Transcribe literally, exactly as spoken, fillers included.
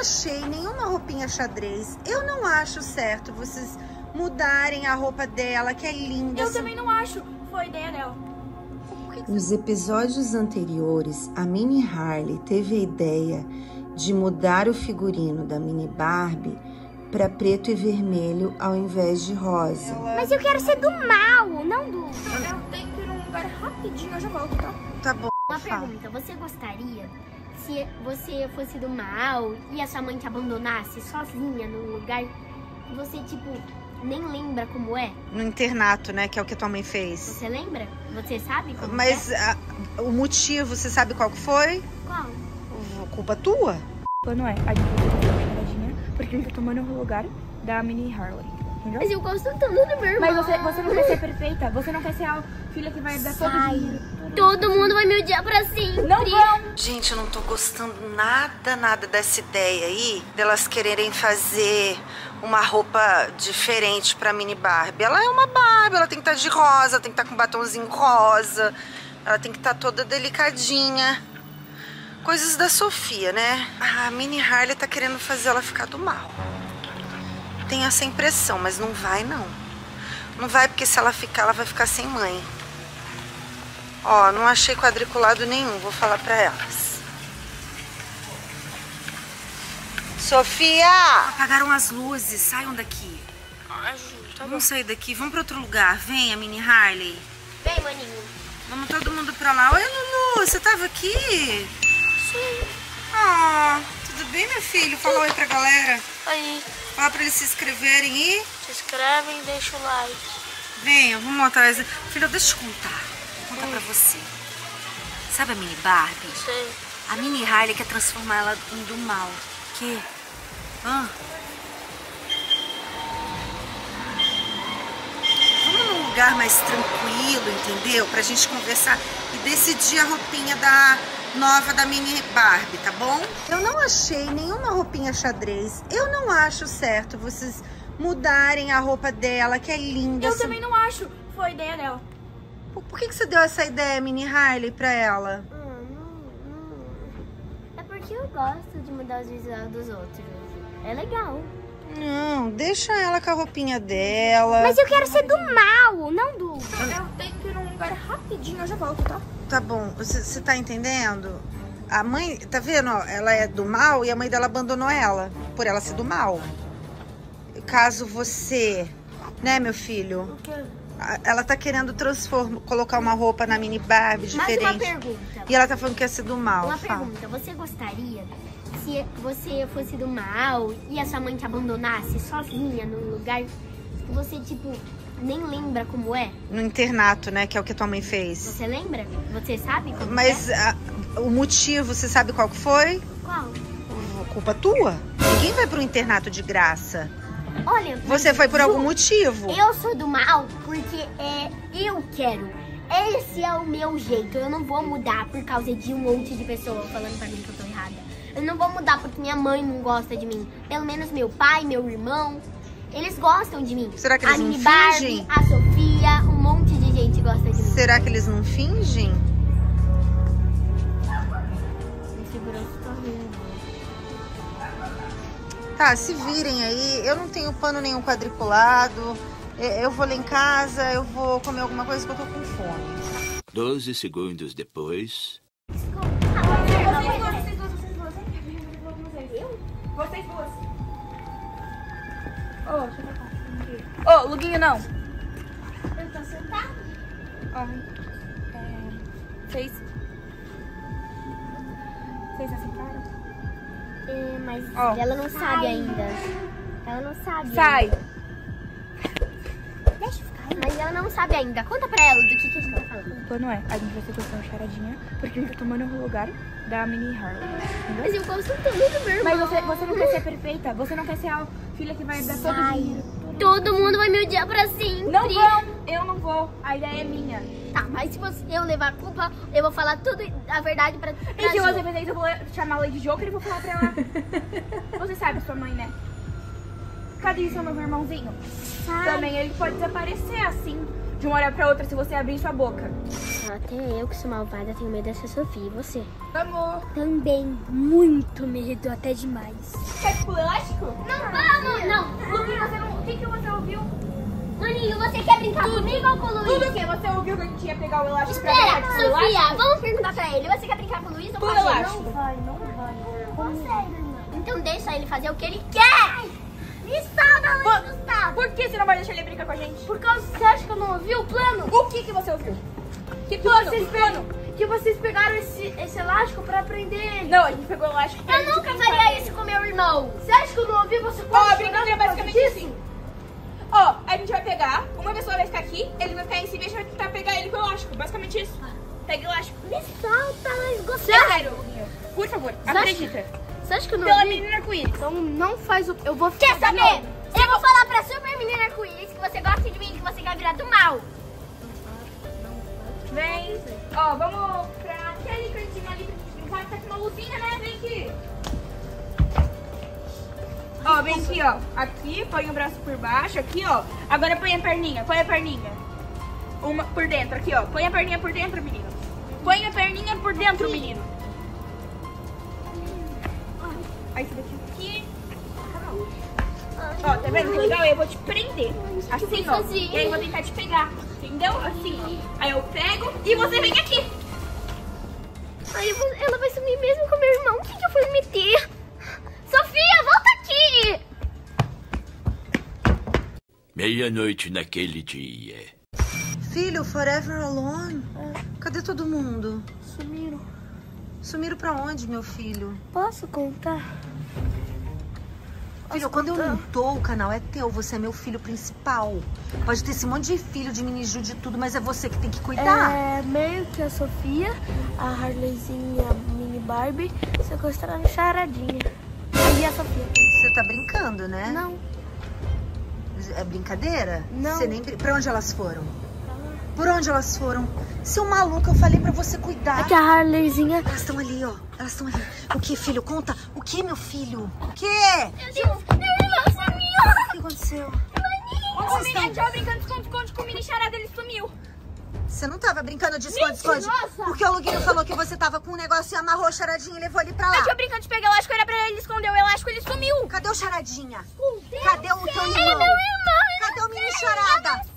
achei nenhuma roupinha xadrez. Eu não acho certo vocês mudarem a roupa dela, que é linda. Eu assim. também não acho. Foi ideia dela. Nos episódios anteriores, a Mini Harley teve a ideia de mudar o figurino da Mini Barbie para preto e vermelho ao invés de rosa. Mas eu quero ser do mal, não do... Eu tenho que ir num lugar rapidinho, eu já volto, tá? Tá bom. Uma fala. pergunta, você gostaria se você fosse do mal e a sua mãe te abandonasse sozinha num lugar que você, tipo, nem lembra como é? No internato, né? Que é o que a tua mãe fez. Você lembra? Você sabe como Mas é? a, o motivo, você sabe qual que foi? Qual? Culpa tua? Não é, a gente vai ter uma charadinha porque ele tá tomando o lugar da Mini Harley. Entendeu? Mas eu gosto tanto do meu irmão. Mas você, você não quer ser perfeita, você não quer ser a filha que vai dar todo o Sai. dinheiro. Todo mundo vai me odiar pra sempre. Não vão! Gente, eu não tô gostando nada, nada dessa ideia aí, delas quererem fazer uma roupa diferente pra Mini Barbie. Ela é uma Barbie, ela tem que estar de rosa, tem que estar com batonzinho rosa, ela tem que estar toda delicadinha. Coisas da Sofia, né? A Mini Harley tá querendo fazer ela ficar do mal. Tem essa impressão, mas não vai, não. Não vai, porque se ela ficar, ela vai ficar sem mãe. Ó, não achei quadriculado nenhum, vou falar pra elas. Sofia! Apagaram as luzes, saiam daqui. Ai, tá bom. Vamos sair daqui, vamos pra outro lugar. Venha, Mini Harley. Vem, maninho. Vamos todo mundo pra lá. Oi, Lulu, você tava aqui? Sim. Ah, tudo bem, meu filho? Fala oi pra galera. Aí, Fala pra eles se inscreverem e... se inscrevem e deixa o like. Venha, vamos atrás. Filha, deixa eu contar. Vou contar pra você. Sabe a Mini Barbie? Sei. A Mini Harley quer transformar ela em do mal. Que? Hã? Vamos num lugar mais tranquilo, entendeu? Pra gente conversar e decidir a roupinha da nova da Mini Barbie, tá bom? Eu não achei nenhuma roupinha xadrez. Eu não acho certo vocês mudarem a roupa dela, que é linda. Eu assim. também não acho. Foi ideia dela. Por, por que, que você deu essa ideia, Mini Harley, pra ela? Hum, hum, hum. É porque eu gosto de mudar os visuais dos outros. É legal. Não, deixa ela com a roupinha dela. Mas eu quero ser do mal, não do... Eu tenho que ir num lugar rapidinho, eu já volto, tá? Tá bom, você, você tá entendendo? A mãe, tá vendo? Ó, ela é do mal e a mãe dela abandonou ela, por ela ser do mal. Caso você, né, meu filho? O quê? a- Ela tá querendo transformar, colocar uma roupa na Mini Barbie Mais uma diferente. pergunta. E ela tá falando que ia ser do mal. Uma Fala. pergunta. Você gostaria se você fosse do mal e a sua mãe te abandonasse sozinha num lugar que você, tipo, nem lembra como é? No internato, né, que é o que a tua mãe fez. Você lembra? Você sabe como Mas é? a- o motivo, você sabe qual que foi? Qual? Culpa tua? Ninguém vai pro internato de graça. Olha, Você foi por Ju, algum motivo. Eu sou do mal porque é, eu quero. Esse é o meu jeito. Eu não vou mudar por causa de um monte de pessoas falando pra mim que eu tô errada. Eu não vou mudar porque minha mãe não gosta de mim. Pelo menos meu pai, meu irmão, eles gostam de mim. Será que eles a não Mini Barbie, fingem? a Sofia, um monte de gente gosta de mim. Será que eles não fingem? Meu segurança tá rindo. Tá, se virem aí. Eu não tenho pano nenhum quadriculado. É, Eu vou lá em casa, eu vou comer alguma coisa que eu tô com fome. Doze segundos depois. Vocês duas, vocês duas, vocês duas, hein? Eu? Vocês duas. Ô, deixa eu ver. Ô, Luguinho, não. Eu tô sentada. Ó, é, Vocês... Vocês aceitaram? É, mas Ó. ela não sabe ainda. Ela não sabe Sai. ainda. Deixa eu ficar. Mas ela não sabe ainda. Conta pra ela do que, que a gente tá falando. O plano é, a gente vai ter que fazer uma charadinha porque ele tá tomando o lugar da Mini Harley. Entendeu? Mas eu gosto tanto do meu irmão. Mas você, você não quer ser perfeita, você não quer ser a filha que vai dar todo o Sai. dinheiro. Todo mundo vai me odiar pra sempre. Não vão, eu não vou, a ideia é minha. Tá, mas se você, eu levar a culpa, eu vou falar tudo a verdade pra, pra E se Ju. você fizer isso, eu vou chamar a Lady Joker e vou falar pra ela. Você sabe sua mãe, né? Cadê seu meu irmãozinho? Sai. Também ele pode desaparecer assim, de uma hora pra outra, se você abrir sua boca. Até eu que sou malvada tenho medo dessa Sofia. E você? Amor. Também muito medo, até demais. Quer pular elástico? Não, vamos! Não! O que você, não, o que que você ouviu? Maninho, você quer brincar comigo ou com o Luiz? Tudo que você ouviu que a gente ia pegar o elástico pra Espera, brincar de pular Sofia, elástico? vamos perguntar pra ele. Você quer brincar com o Luiz ou com Pula a gente? elástico. Não vai, não vai. Consegue. Então deixa ele fazer o que ele quer. Me salva, Luiz Por- Gustavo. Por que você não vai deixar ele brincar com a gente? Por causa que você acha que eu não ouvi o plano? O que que você ouviu? Que plano? vocês Que plano? Que vocês pegaram esse, esse elástico pra prender ele. Não, a gente pegou o elástico pra Eu gente nunca brincar. faria isso com meu irmão. Você acha que eu não ouvi? Você Ó, pode a brincadeira é basicamente assim. Ó, a gente vai pegar, uma pessoa vai ficar aqui, ele vai ficar em cima e a gente vai tentar pegar ele com o elástico. Basicamente isso. Pega o elástico. Me solta, Luiz É Gustavo. sério, Luguinho. Por favor, acha- acredita. Você acha que eu não Pela ouvi? menina arco-íris. Então não faz o... Eu vou... Quer saber? Eu vou falar pra super menina arco-íris que você gosta de mim, que você quer virar do mal. Vem. Ó, vamos pra aquele cantinho ali pra gente brincar, que tá com uma luzinha, né? Vem aqui. Ó, vem aqui, ó. Aqui, põe o braço por baixo, aqui, ó. Agora põe a perninha, põe a perninha. Uma por dentro, aqui, ó. Põe a perninha por dentro, menino. Põe a perninha por dentro, menino. Aí você daqui aqui. Ó, tá vendo que legal? Eu vou te prender. Assim, ó. E aí eu vou tentar te pegar. Entendeu? Assim, ó. Aí eu pego e você vem aqui. Aí eu vou- ela vai sumir mesmo com meu irmão. O que, que eu fui meter? Sofia, volta aqui! Meia-noite naquele dia. Filho, Forever Alone? Cadê todo mundo? Sumiram. Sumiram pra onde, meu filho? Posso contar? Filho, quando eu não tô, o canal é teu. Você é meu filho principal. Pode ter esse monte de filho de mini Ju de tudo, mas é você que tem que cuidar. É meio que a Sofia, a Harleyzinha e a mini Barbie sequestraram Charadinha. E a Sofia. Você tá brincando, né? Não. É brincadeira? Não. Você nem... brin- Pra onde elas foram? Por onde elas foram? Seu maluco, eu falei pra você cuidar. É que a Harleyzinha... Elas estão ali, ó. Elas estão ali. O que, filho? Conta. O que, meu filho? O quê? Meu Deus, meu irmão sumiu! O que aconteceu? O menino, a gente tava brincando de esconde-esconde com o mini charada, ele sumiu. Você não tava brincando de esconde-esconde? Porque o Luguinho falou que você tava com um negócio e amarrou o charadinha e levou ele pra A gente lá. tava brincando de pegar elástico, era pra ele esconder o elástico, ele sumiu. Cadê o charadinha? Cadê o teu É irmão? meu irmão! Cadê o mini charada?